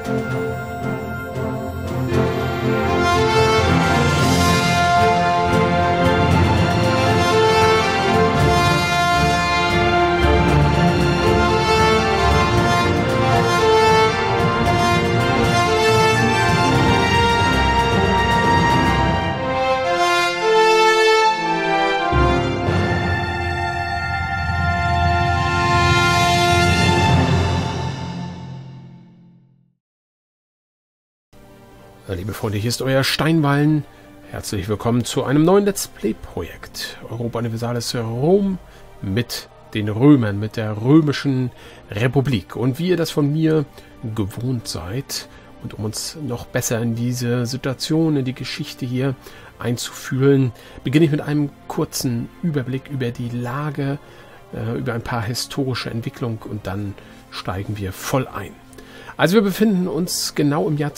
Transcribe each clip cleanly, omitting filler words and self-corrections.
Liebe Freunde, hier ist euer Steinwallen. Herzlich willkommen zu einem neuen Let's Play-Projekt. Europa Universalis Rom mit den Römern, mit der Römischen Republik. Und wie ihr das von mir gewohnt seid, und um uns noch besser in diese Situation, in die Geschichte hier einzufühlen, beginne ich mit einem kurzen Überblick über die Lage, über ein paar historische Entwicklungen und dann steigen wir voll ein. Also wir befinden uns genau im Jahr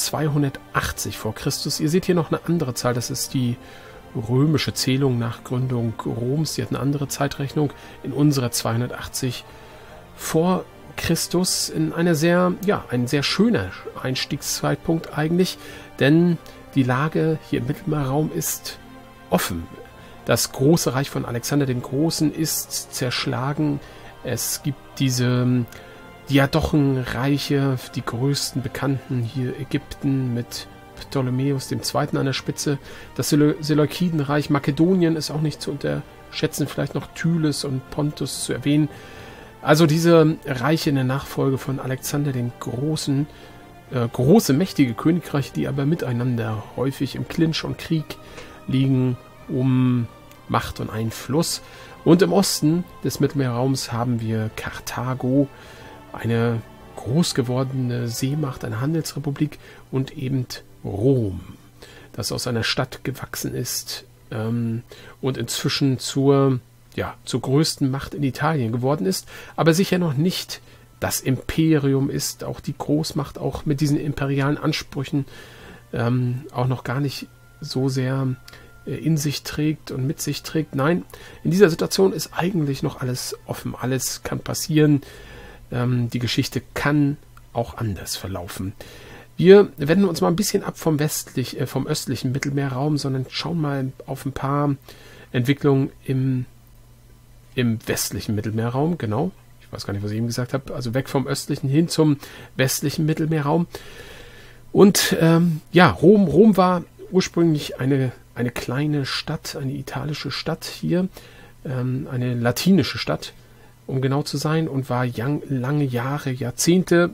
280 vor Christus. Ihr seht hier noch eine andere Zahl, das ist die römische Zählung nach Gründung Roms. Die hat eine andere Zeitrechnung in unserer 280 vor Christus. In einer ein sehr schöner Einstiegszeitpunkt eigentlich, denn die Lage hier im Mittelmeerraum ist offen. Das große Reich von Alexander dem Großen ist zerschlagen. Es gibt diese Diadochenreiche, die größten bekannten hier Ägypten mit Ptolemäus II. An der Spitze. Das Seleukidenreich, Makedonien ist auch nicht zu unterschätzen, vielleicht noch Tylis und Pontus zu erwähnen. Also diese Reiche in der Nachfolge von Alexander dem Großen, große, mächtige Königreiche, die aber miteinander häufig im Clinch und Krieg liegen um Macht und Einfluss. Und im Osten des Mittelmeerraums haben wir Karthago, eine groß gewordene Seemacht, eine Handelsrepublik und eben Rom, das aus einer Stadt gewachsen ist und inzwischen zur größten Macht in Italien geworden ist, aber sicher noch nicht das Imperium ist, auch die Großmacht, auch mit diesen imperialen Ansprüchen auch noch gar nicht so sehr in sich trägt und mit sich trägt. Nein, in dieser Situation ist eigentlich noch alles offen, alles kann passieren. Die Geschichte kann auch anders verlaufen. Wir wenden uns mal ein bisschen ab vom östlichen Mittelmeerraum, sondern schauen mal auf ein paar Entwicklungen im westlichen Mittelmeerraum. Genau, ich weiß gar nicht, was ich eben gesagt habe. Also weg vom östlichen hin zum westlichen Mittelmeerraum. Und Rom war ursprünglich eine kleine Stadt, eine italische Stadt hier, eine latinische Stadt, um genau zu sein, und war lange Jahre, Jahrzehnte,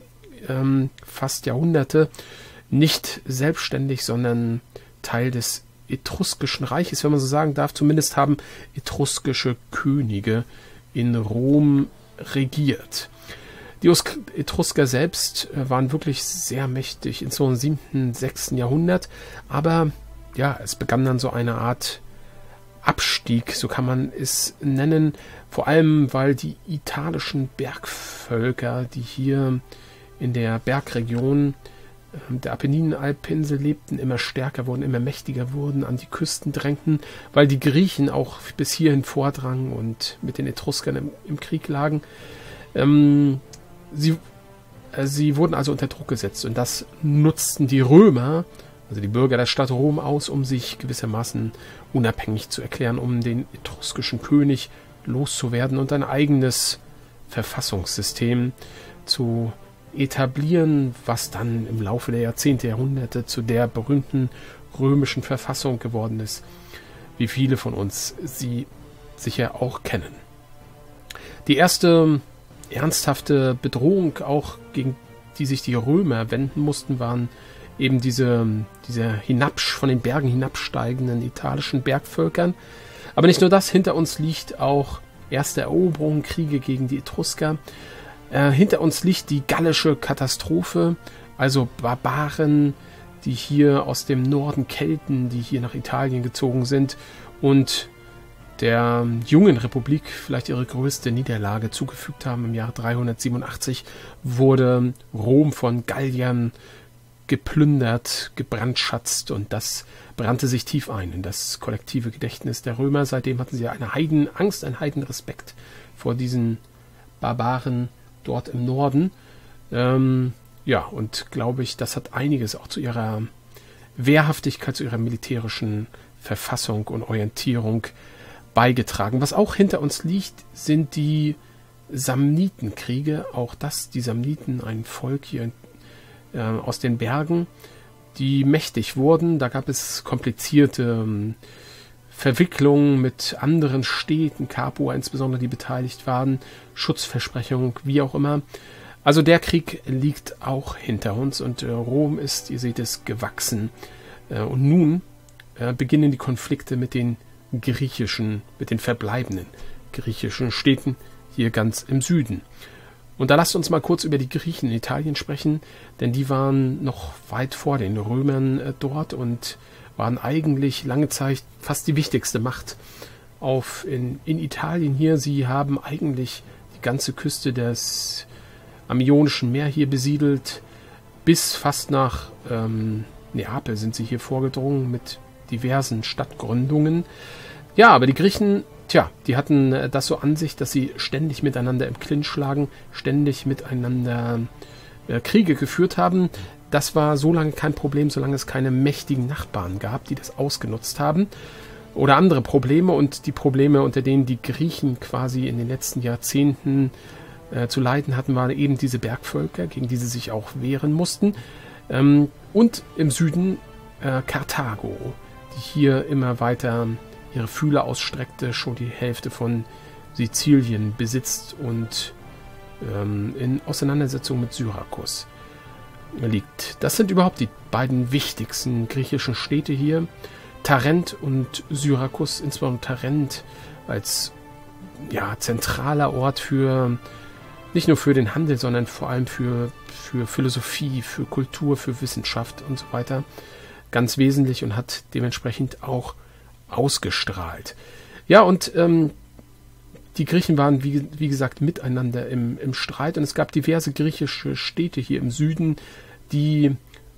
fast Jahrhunderte nicht selbstständig, sondern Teil des Etruskischen Reiches, wenn man so sagen darf. Zumindest haben etruskische Könige in Rom regiert. Die Etrusker selbst waren wirklich sehr mächtig in so einem 7., 6. Jahrhundert, aber ja, es begann dann so eine Art Abstieg, so kann man es nennen, vor allem weil die italischen Bergvölker, die hier in der Bergregion der Apenninenhalbinsel lebten, immer stärker wurden, immer mächtiger wurden, an die Küsten drängten, weil die Griechen auch bis hierhin vordrangen und mit den Etruskern im Krieg lagen. Sie wurden also unter Druck gesetzt, und das nutzten die Römer, also die Bürger der Stadt Rom, aus, um sich gewissermaßen unabhängig zu erklären, um den etruskischen König loszuwerden und ein eigenes Verfassungssystem zu etablieren, was dann im Laufe der Jahrzehnte, Jahrhunderte zu der berühmten römischen Verfassung geworden ist, wie viele von uns sie sicher auch kennen. Die erste ernsthafte Bedrohung, auch gegen die sich die Römer wenden mussten, waren eben diese von den Bergen hinabsteigenden italischen Bergvölkern. Aber nicht nur das, hinter uns liegt auch erste Eroberungen, Kriege gegen die Etrusker. Hinter uns liegt die gallische Katastrophe, also Barbaren, die hier aus dem Norden, Kelten, die hier nach Italien gezogen sind und der jungen Republik vielleicht ihre größte Niederlage zugefügt haben. Im Jahr 387 wurde Rom von Galliern geplündert, gebrandschatzt, und das brannte sich tief ein in das kollektive Gedächtnis der Römer. Seitdem hatten sie eine Heidenangst, einen Heidenrespekt vor diesen Barbaren dort im Norden. Ja, und glaube ich, das hat einiges auch zu ihrer Wehrhaftigkeit, zu ihrer militärischen Verfassung und Orientierung beigetragen. Was auch hinter uns liegt, sind die Samnitenkriege. Auch das, die Samniten, ein Volk hier aus den Bergen, die mächtig wurden. Da gab es komplizierte Verwicklungen mit anderen Städten, Capua insbesondere, die beteiligt waren, Schutzversprechungen, wie auch immer. Also der Krieg liegt auch hinter uns und Rom ist, ihr seht es, gewachsen. Und nun beginnen die Konflikte mit den verbleibenden griechischen Städten hier ganz im Süden. Und da lasst uns mal kurz über die Griechen in Italien sprechen, denn die waren noch weit vor den Römern dort und waren eigentlich lange Zeit fast die wichtigste Macht in Italien hier. Sie haben eigentlich die ganze Küste des am Ionischen Meer hier besiedelt. Bis fast nach Neapel sind sie hier vorgedrungen mit diversen Stadtgründungen. Ja, aber die Griechen, die hatten das so an sich, dass sie ständig miteinander im Clinch lagen, ständig miteinander Kriege geführt haben. Das war so lange kein Problem, solange es keine mächtigen Nachbarn gab, die das ausgenutzt haben. Oder andere Probleme, und die Probleme, unter denen die Griechen quasi in den letzten Jahrzehnten zu leiden hatten, waren eben diese Bergvölker, gegen die sie sich auch wehren mussten. Und im Süden Karthago, die hier immer weiter ihre Fühler ausstreckte, schon die Hälfte von Sizilien besitzt und in Auseinandersetzung mit Syrakus liegt. Das sind überhaupt die beiden wichtigsten griechischen Städte hier. Tarent und Syrakus, insbesondere Tarent als zentraler Ort nicht nur für den Handel, sondern vor allem für Philosophie, für Kultur, für Wissenschaft und so weiter. Ganz wesentlich und hat dementsprechend auch ausgestrahlt. Ja, und die Griechen waren, wie gesagt, miteinander im Streit, und es gab diverse griechische Städte hier im Süden, die,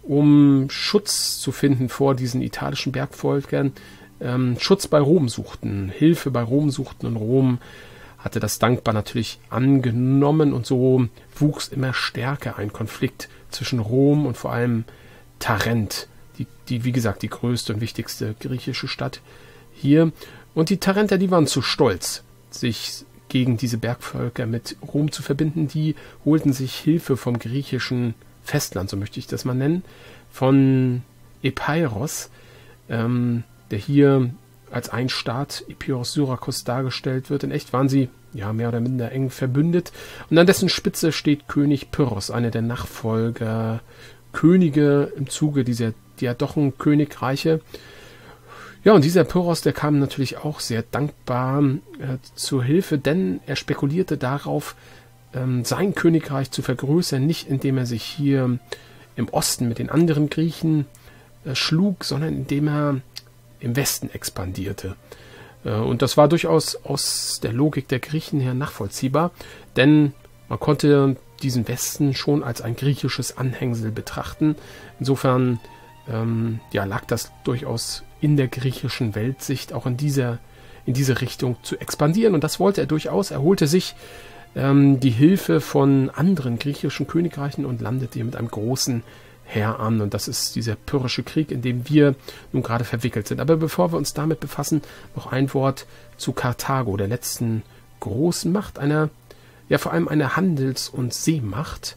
um Schutz zu finden vor diesen italischen Bergvölkern, Schutz bei Rom suchten, Hilfe bei Rom suchten, und Rom hatte das dankbar natürlich angenommen, und so wuchs immer stärker ein Konflikt zwischen Rom und vor allem Tarent, die wie gesagt die größte und wichtigste griechische Stadt hier. Und die Tarenter, die waren zu stolz, sich gegen diese Bergvölker mit Rom zu verbinden. Die holten sich Hilfe vom griechischen Festland, so möchte ich das mal nennen, von Epeiros, der hier als ein Staat, Epeiros Syrakus, dargestellt wird. In echt waren sie mehr oder minder eng verbündet. Und an dessen Spitze steht König Pyrrhos, einer der Nachfolgerkönige im Zuge dieser Diadochenkönigreiche. Ja, und dieser Pyrrhos, der kam natürlich auch sehr dankbar zur Hilfe, denn er spekulierte darauf, sein Königreich zu vergrößern, nicht indem er sich hier im Osten mit den anderen Griechen schlug, sondern indem er im Westen expandierte. Und das war durchaus aus der Logik der Griechen her nachvollziehbar, denn man konnte diesen Westen schon als ein griechisches Anhängsel betrachten. Insofern lag das durchaus in der griechischen Weltsicht, auch in diese Richtung zu expandieren. Und das wollte er durchaus. Er holte sich die Hilfe von anderen griechischen Königreichen und landete hier mit einem großen Heer an. Und das ist dieser Pyrrhische Krieg, in dem wir nun gerade verwickelt sind. Aber bevor wir uns damit befassen, noch ein Wort zu Karthago, der letzten großen Macht, vor allem einer Handels- und Seemacht,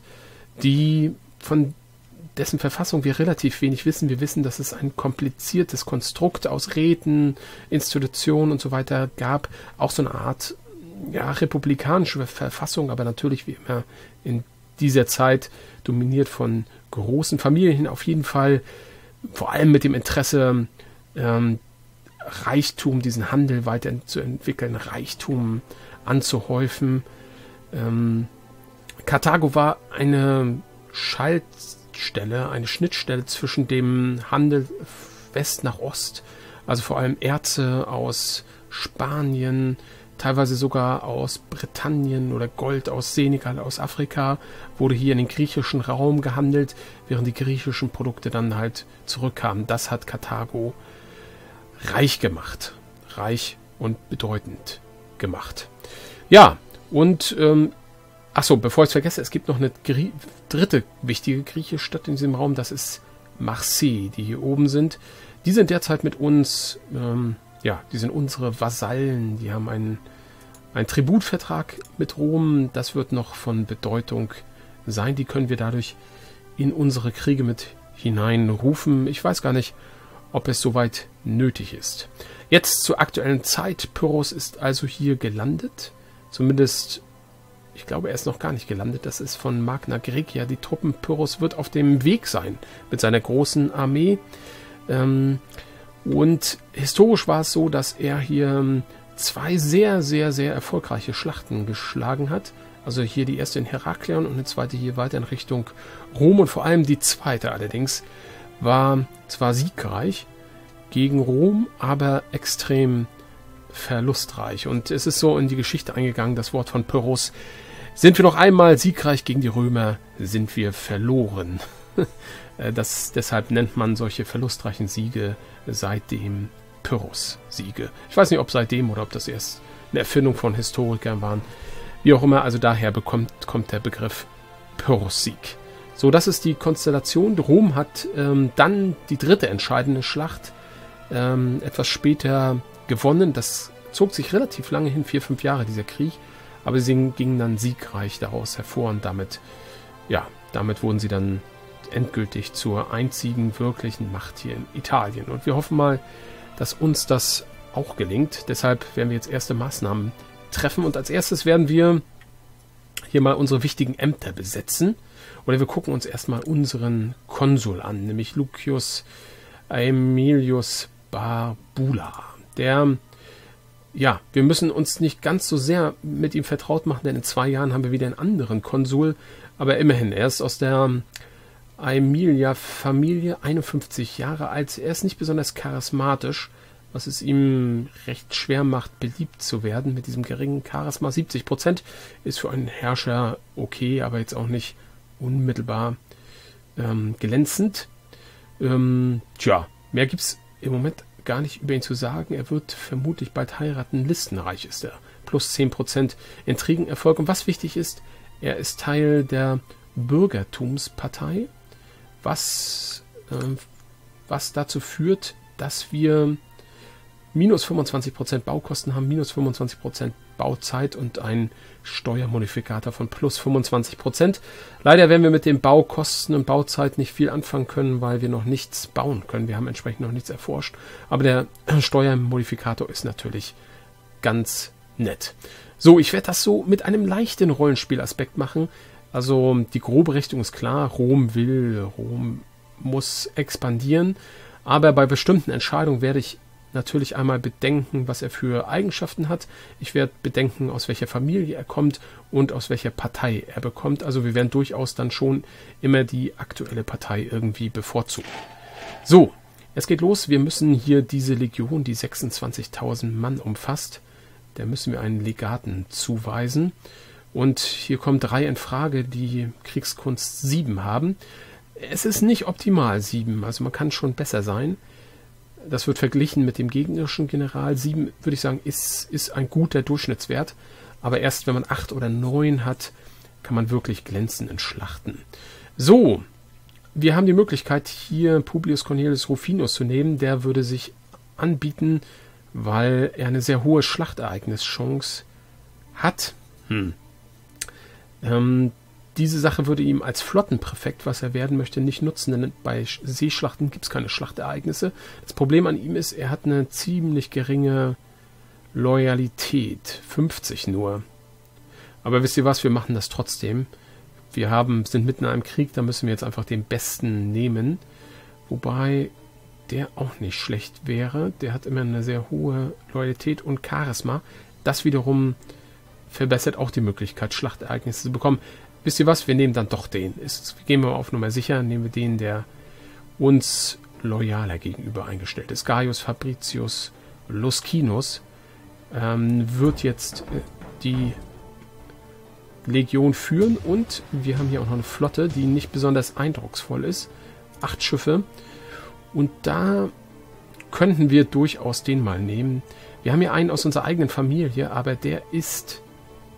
von dessen Verfassung wir relativ wenig wissen. Wir wissen, dass es ein kompliziertes Konstrukt aus Räten, Institutionen und so weiter gab. Auch so eine Art republikanische Verfassung, aber natürlich wie immer in dieser Zeit dominiert von großen Familien. Auf jeden Fall vor allem mit dem Interesse, Reichtum, diesen Handel weiterzuentwickeln, Reichtum anzuhäufen. Karthago war eine Schaltstelle, eine Schnittstelle zwischen dem Handel West nach Ost, also vor allem Erze aus Spanien, teilweise sogar aus Britannien, oder Gold aus Senegal, aus Afrika, wurde hier in den griechischen Raum gehandelt, während die griechischen Produkte dann halt zurückkamen. Das hat Karthago reich gemacht, reich und bedeutend gemacht. Ja, und Achso, bevor ich es vergesse, es gibt noch eine dritte wichtige griechische Stadt in diesem Raum. Das ist Marseille, die hier oben sind. Die sind derzeit mit uns, die sind unsere Vasallen. Die haben einen Tributvertrag mit Rom. Das wird noch von Bedeutung sein. Die können wir dadurch in unsere Kriege mit hineinrufen. Ich weiß gar nicht, ob es soweit nötig ist. Jetzt zur aktuellen Zeit. Pyrrhos ist also hier gelandet. Zumindest, ich glaube, er ist noch gar nicht gelandet. Das ist von Magna Graecia. Die Truppen Pyrrhos wird auf dem Weg sein mit seiner großen Armee. Und historisch war es so, dass er hier 2 sehr, sehr, sehr erfolgreiche Schlachten geschlagen hat. Also hier die erste in Heraklion und eine zweite hier weiter in Richtung Rom. Und vor allem die zweite allerdings war zwar siegreich gegen Rom, aber extrem verlustreich. Und es ist so in die Geschichte eingegangen, das Wort von Pyrrhos: Sind wir noch einmal siegreich gegen die Römer, sind wir verloren. Deshalb nennt man solche verlustreichen Siege seitdem Pyrrhos-Siege. Ich weiß nicht, ob seitdem oder ob das erst eine Erfindung von Historikern waren. Wie auch immer, also daher kommt der Begriff Pyrrhos-Sieg. So, das ist die Konstellation. Rom hat dann die dritte entscheidende Schlacht etwas später gewonnen. Das zog sich relativ lange hin, 4-5 Jahre, dieser Krieg. Aber sie gingen dann siegreich daraus hervor und damit wurden sie dann endgültig zur einzigen wirklichen Macht hier in Italien. Und wir hoffen mal, dass uns das auch gelingt. Deshalb werden wir jetzt erste Maßnahmen treffen. Und als erstes werden wir hier mal unsere wichtigen Ämter besetzen. Oder wir gucken uns erstmal unseren Konsul an, nämlich Lucius Aemilius Barbula. Wir müssen uns nicht ganz so sehr mit ihm vertraut machen, denn in 2 Jahren haben wir wieder einen anderen Konsul. Aber immerhin, er ist aus der Aemilia-Familie, 51 Jahre alt. Er ist nicht besonders charismatisch, was es ihm recht schwer macht, beliebt zu werden mit diesem geringen Charisma. 70% ist für einen Herrscher okay, aber jetzt auch nicht unmittelbar glänzend. Mehr gibt es im Moment gar nicht über ihn zu sagen. Er wird vermutlich bald heiraten. Listenreich ist er. Plus 10% Intrigenerfolg. Und was wichtig ist, er ist Teil der Bürgertumspartei, was dazu führt, dass wir minus 25% Baukosten haben, minus 25% Bauzeit und einen Steuermodifikator von plus 25%. Leider werden wir mit den Baukosten und Bauzeit nicht viel anfangen können, weil wir noch nichts bauen können. Wir haben entsprechend noch nichts erforscht. Aber der Steuermodifikator ist natürlich ganz nett. So, ich werde das so mit einem leichten Rollenspielaspekt machen. Also die grobe Richtung ist klar. Rom muss expandieren. Aber bei bestimmten Entscheidungen werde ich natürlich einmal bedenken, was er für Eigenschaften hat. Ich werde bedenken, aus welcher Familie er kommt und aus welcher Partei er bekommt. Also wir werden durchaus dann schon immer die aktuelle Partei irgendwie bevorzugen. So, es geht los. Wir müssen hier diese Legion, die 26.000 Mann umfasst, da müssen wir einen Legaten zuweisen. Und hier kommen 3 in Frage, die Kriegskunst 7 haben. Es ist nicht optimal 7, also man kann schon besser sein. Das wird verglichen mit dem gegnerischen General. 7, würde ich sagen, ist ein guter Durchschnittswert. Aber erst wenn man 8 oder 9 hat, kann man wirklich glänzen in Schlachten. So, wir haben die Möglichkeit, hier Publius Cornelius Rufinus zu nehmen. Der würde sich anbieten, weil er eine sehr hohe Schlachtereignischance hat. Diese Sache würde ihm als Flottenpräfekt, was er werden möchte, nicht nutzen, denn bei Seeschlachten gibt es keine Schlachtereignisse. Das Problem an ihm ist, er hat eine ziemlich geringe Loyalität, 50 nur. Aber wisst ihr was, wir machen das trotzdem. Wir sind mitten in einem Krieg, da müssen wir jetzt einfach den Besten nehmen. Wobei der auch nicht schlecht wäre. Der hat immer eine sehr hohe Loyalität und Charisma. Das wiederum verbessert auch die Möglichkeit, Schlachtereignisse zu bekommen. Wisst ihr was, wir nehmen dann doch den. Gehen wir mal auf Nummer sicher, nehmen wir den, der uns loyaler gegenüber eingestellt ist. Gaius Fabricius Luscinus wird jetzt die Legion führen und wir haben hier auch noch eine Flotte, die nicht besonders eindrucksvoll ist. 8 Schiffe und da könnten wir durchaus den mal nehmen. Wir haben hier einen aus unserer eigenen Familie, aber der ist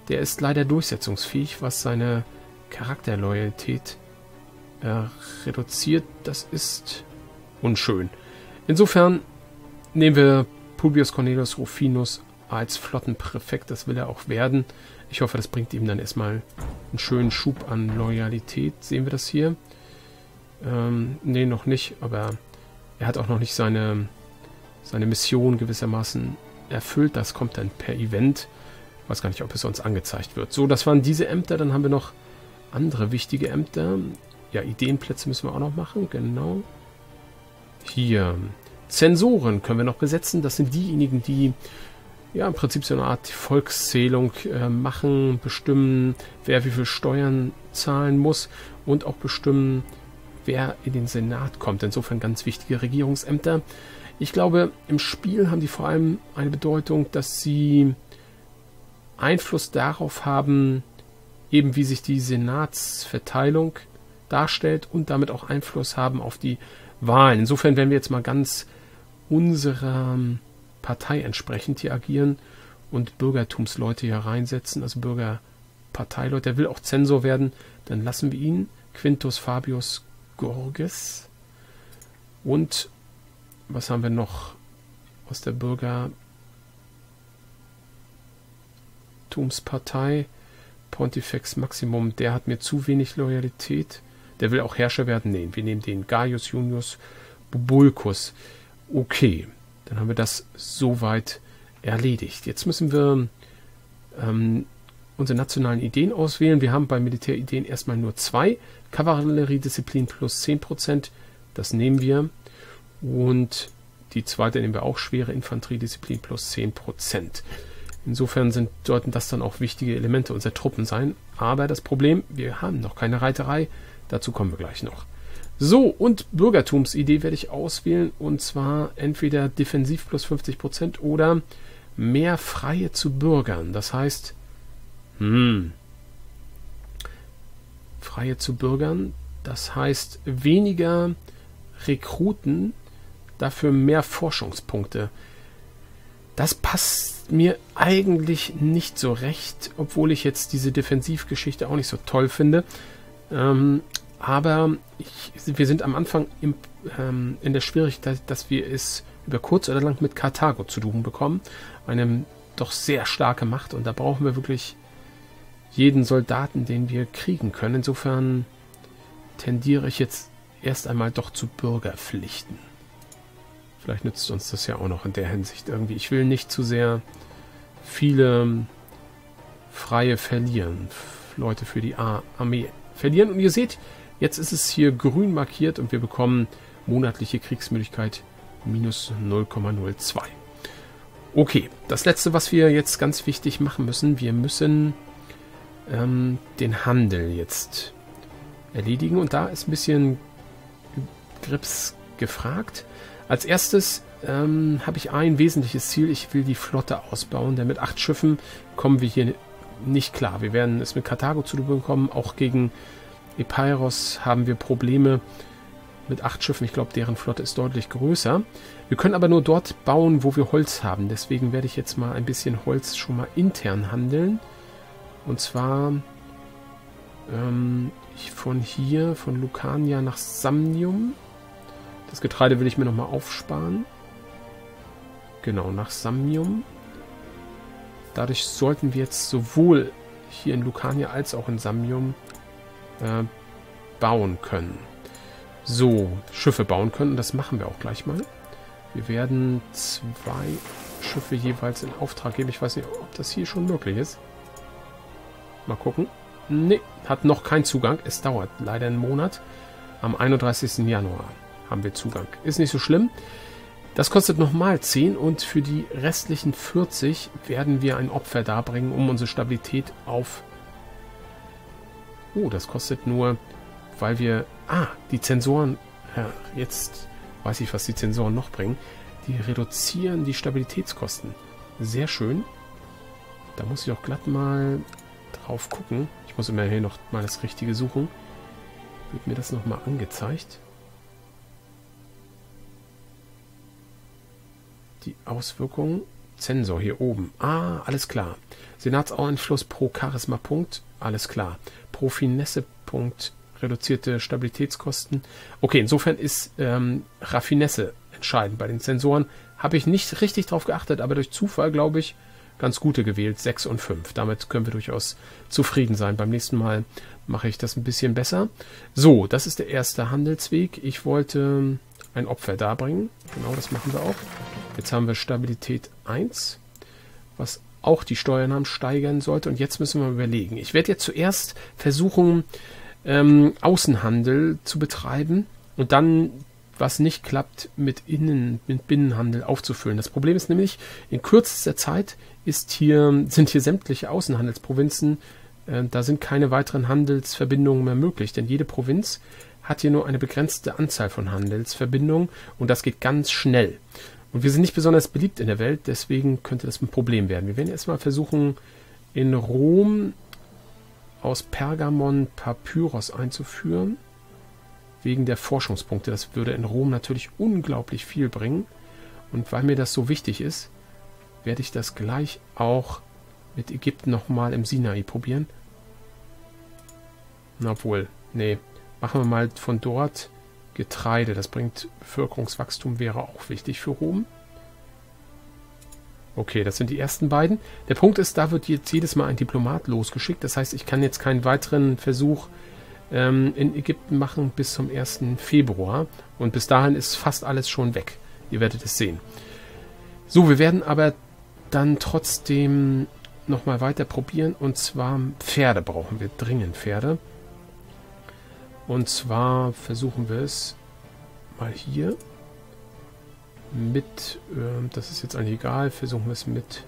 der ist leider durchsetzungsfähig, was seine Charakterloyalität reduziert. Das ist unschön. Insofern nehmen wir Publius Cornelius Rufinus als Flottenpräfekt. Das will er auch werden. Ich hoffe, das bringt ihm dann erstmal einen schönen Schub an Loyalität. Sehen wir das hier? Nee, noch nicht, aber er hat auch noch nicht seine Mission gewissermaßen erfüllt. Das kommt dann per Event. Ich weiß gar nicht, ob es sonst angezeigt wird. So, das waren diese Ämter. Dann haben wir noch andere wichtige Ämter. Ja, Ideenplätze müssen wir auch noch machen. Genau. Hier. Zensoren können wir noch besetzen. Das sind diejenigen, die ja im Prinzip so eine Art Volkszählung machen, bestimmen, wer wie viel Steuern zahlen muss und auch bestimmen, wer in den Senat kommt. Insofern ganz wichtige Regierungsämter. Ich glaube, im Spiel haben die vor allem eine Bedeutung, dass sie Einfluss darauf haben, eben wie sich die Senatsverteilung darstellt und damit auch Einfluss haben auf die Wahlen. Insofern werden wir jetzt mal ganz unserer Partei entsprechend hier agieren und Bürgertumsleute hier reinsetzen, also Bürgerparteileute. Der will auch Zensor werden, dann lassen wir ihn. Quintus Fabius Gorges. Und was haben wir noch aus der Bürgertumspartei? Pontifex Maximum, der hat mir zu wenig Loyalität. Der will auch Herrscher werden. Nee, wir nehmen den Gaius Junius Bubulcus. Okay, dann haben wir das soweit erledigt. Jetzt müssen wir unsere nationalen Ideen auswählen. Wir haben bei Militärideen erstmal nur 2. Kavalleriedisziplin plus 10%. Das nehmen wir. Und die zweite nehmen wir auch, schwere Infanteriedisziplin plus 10%. Insofern sollten das dann auch wichtige Elemente unserer Truppen sein. Aber das Problem, wir haben noch keine Reiterei. Dazu kommen wir gleich noch. So, und Bürgertumsidee werde ich auswählen. Und zwar entweder defensiv plus 50% oder mehr Freie zu Bürgern. Das heißt, Freie zu Bürgern, das heißt weniger Rekruten, dafür mehr Forschungspunkte. Das passt mir eigentlich nicht so recht, obwohl ich jetzt diese Defensivgeschichte auch nicht so toll finde. Aber wir sind am Anfang in der Schwierigkeit, dass wir es über kurz oder lang mit Karthago zu tun bekommen. Eine doch sehr starke Macht. Und da brauchen wir wirklich jeden Soldaten, den wir kriegen können. Insofern tendiere ich jetzt erst einmal doch zu Bürgerpflichten. Vielleicht nützt uns das ja auch noch in der Hinsicht irgendwie. Ich will nicht zu sehr viele Freie verlieren. Leute für die Armee verlieren. Und ihr seht, jetzt ist es hier grün markiert und wir bekommen monatliche Kriegsmüdigkeit minus 0,02. Okay, das letzte, was wir jetzt ganz wichtig machen müssen, wir müssen den Handel jetzt erledigen. Und da ist ein bisschen Grips gefragt. Als erstes habe ich ein wesentliches Ziel. Ich will die Flotte ausbauen, denn mit 8 Schiffen kommen wir hier nicht klar. Wir werden es mit Karthago zu tun bekommen. Auch gegen Epeiros haben wir Probleme mit 8 Schiffen. Ich glaube, deren Flotte ist deutlich größer. Wir können aber nur dort bauen, wo wir Holz haben. Deswegen werde ich jetzt mal ein bisschen Holz schon mal intern handeln. Und zwar von hier, von Lucania nach Samnium. Das Getreide will ich mir nochmal aufsparen. Genau, nach Samnium. Dadurch sollten wir jetzt sowohl hier in Lucania als auch in Samnium bauen können. So, Schiffe bauen können. Und das machen wir auch gleich mal. Wir werden 2 Schiffe jeweils in Auftrag geben. Ich weiß nicht, ob das hier schon möglich ist. Mal gucken. Ne, hat noch keinen Zugang. Es dauert leider einen Monat. Am 31. Januar haben wir Zugang. Ist nicht so schlimm. Das kostet nochmal 10 und für die restlichen 40 werden wir ein Opfer darbringen, um unsere Stabilität auf... Oh, das kostet nur, weil wir... die Zensoren... Ja, jetzt weiß ich, was die Zensoren noch bringen. Die reduzieren die Stabilitätskosten. Sehr schön. Da muss ich auch glatt mal drauf gucken. Ich muss immer hier noch mal das Richtige suchen. Wird mir das nochmal angezeigt? Die Auswirkungen Zensor hier oben. Ah, alles klar. Senatseinfluss pro Charisma-Punkt. Alles klar. Pro Finesse-Punkt. Reduzierte Stabilitätskosten. Okay, insofern ist Raffinesse entscheidend. Bei den Sensoren habe ich nicht richtig drauf geachtet, aber durch Zufall, glaube ich, ganz gute gewählt. 6 und 5. Damit können wir durchaus zufrieden sein. Beim nächsten Mal mache ich das ein bisschen besser. So, das ist der erste Handelsweg. Ich wollte ein Opfer darbringen. Genau, das machen wir auch. Jetzt haben wir Stabilität 1, was auch die Steuernahmen steigern sollte. Und jetzt müssen wir überlegen. Ich werde jetzt zuerst versuchen, Außenhandel zu betreiben und dann, was nicht klappt, mit Binnenhandel aufzufüllen. Das Problem ist nämlich, in kürzester Zeit sind hier sämtliche Außenhandelsprovinzen, da sind keine weiteren Handelsverbindungen mehr möglich, denn jede Provinz hat hier nur eine begrenzte Anzahl von Handelsverbindungen und das geht ganz schnell. Und wir sind nicht besonders beliebt in der Welt, deswegen könnte das ein Problem werden. Wir werden erstmal versuchen, in Rom aus Pergamon Papyrus einzuführen, wegen der Forschungspunkte. Das würde in Rom natürlich unglaublich viel bringen. Und weil mir das so wichtig ist, werde ich das gleich auch mit Ägypten nochmal im Sinai probieren. Obwohl, nee, machen wir mal von dort Getreide. Das bringt Bevölkerungswachstum, wäre auch wichtig für Rom. Okay, das sind die ersten beiden. Der Punkt ist, da wird jetzt jedes Mal ein Diplomat losgeschickt. Das heißt, ich kann jetzt keinen weiteren Versuch in Ägypten machen bis zum 1. Februar. Und bis dahin ist fast alles schon weg. Ihr werdet es sehen. So, wir werden aber dann trotzdem nochmal weiter probieren. Und zwar Pferde brauchen wir dringend, Pferde. Und zwar versuchen wir es mal hier mit, das ist jetzt eigentlich egal, versuchen wir es mit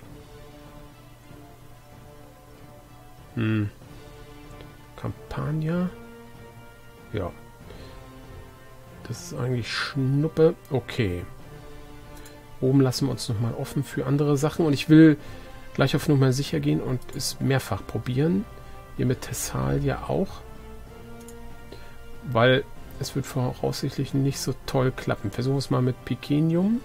Campania. Ja. Das ist eigentlich Schnuppe. Okay. Oben lassen wir uns nochmal offen für andere Sachen. Und ich will gleich auf Nummer sicher gehen und es mehrfach probieren. Hier mit Thessalia auch. Weil es wird voraussichtlich nicht so toll klappen. Versuchen wir es mal mit Picenium.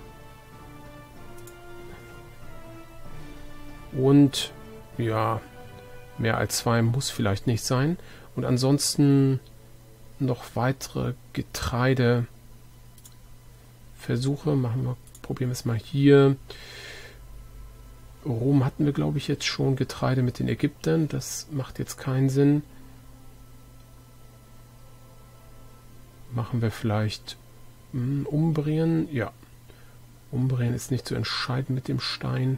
Und ja, mehr als 2 muss vielleicht nicht sein. Und ansonsten noch weitere Getreideversuche. Probieren wir es mal hier. Rom hatten wir, glaube ich, jetzt schon Getreide mit den Ägyptern. Das macht jetzt keinen Sinn. Machen wir vielleicht Umbrien. Ja, Umbrien ist nicht zu entscheiden mit dem Stein.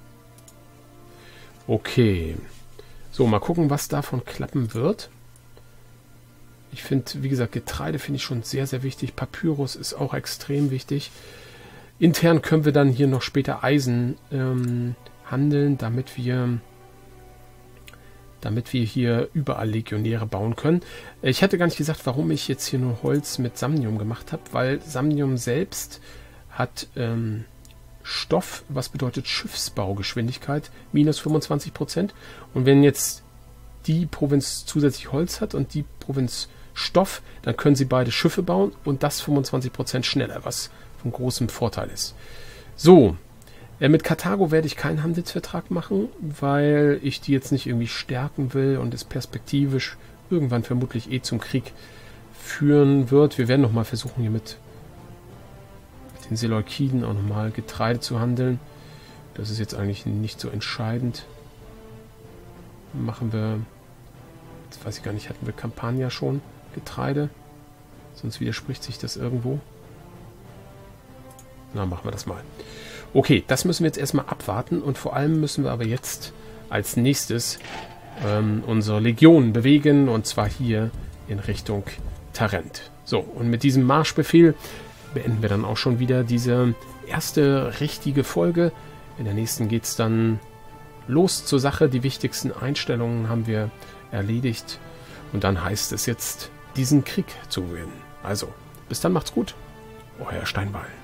Okay. So, mal gucken, was davon klappen wird. Ich finde, wie gesagt, Getreide finde ich schon sehr, sehr wichtig. Papyrus ist auch extrem wichtig. Intern können wir dann hier noch später Eisen handeln, damit wir hier überall Legionäre bauen können. Ich hatte gar nicht gesagt, warum ich jetzt hier nur Holz mit Samnium gemacht habe, weil Samnium selbst hat Stoff, was bedeutet Schiffsbaugeschwindigkeit, minus 25%. Und wenn jetzt die Provinz zusätzlich Holz hat und die Provinz Stoff, dann können sie beide Schiffe bauen und das 25% schneller, was von großem Vorteil ist. So, mit Karthago werde ich keinen Handelsvertrag machen, weil ich die jetzt nicht irgendwie stärken will und es perspektivisch irgendwann vermutlich zum Krieg führen wird. Wir werden nochmal versuchen, hier mit den Seleukiden auch nochmal Getreide zu handeln. Das ist jetzt eigentlich nicht so entscheidend. Machen wir, jetzt weiß ich gar nicht, hatten wir Campania schon Getreide? Sonst widerspricht sich das irgendwo. Na, machen wir das mal. Okay, das müssen wir jetzt erstmal abwarten und vor allem müssen wir aber jetzt als nächstes unsere Legionen bewegen und zwar hier in Richtung Tarent. So, und mit diesem Marschbefehl beenden wir dann auch schon wieder diese erste richtige Folge. In der nächsten geht es dann los zur Sache. Die wichtigsten Einstellungen haben wir erledigt und dann heißt es jetzt, diesen Krieg zu gewinnen. Also, bis dann, macht's gut. Euer Steinwall.